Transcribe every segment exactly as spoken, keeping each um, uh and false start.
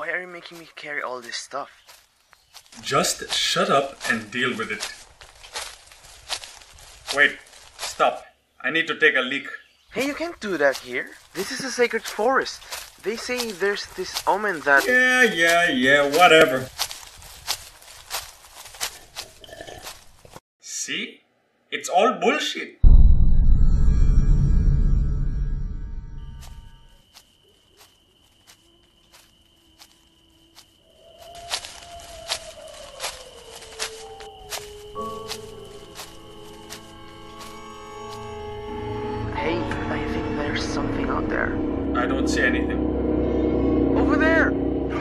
Why are you making me carry all this stuff? Just shut up and deal with it. Wait, stop. I need to take a leak. Hey, you can't do that here. This is a sacred forest. They say there's this omen that... Yeah, yeah, yeah, whatever. See? It's all bullshit. Hey, I think there's something out there. I don't see anything. Over there!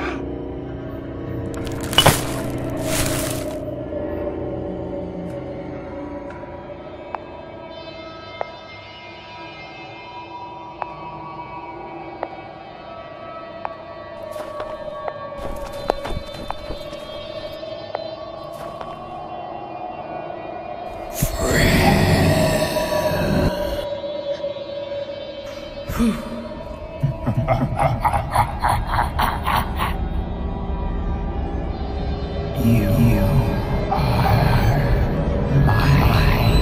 You, you are mine.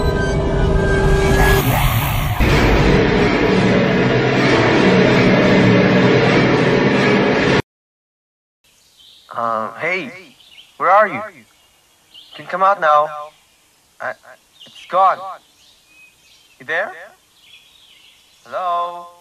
Um, hey, where are you? You can come out now. I, it's gone. You there? Hello?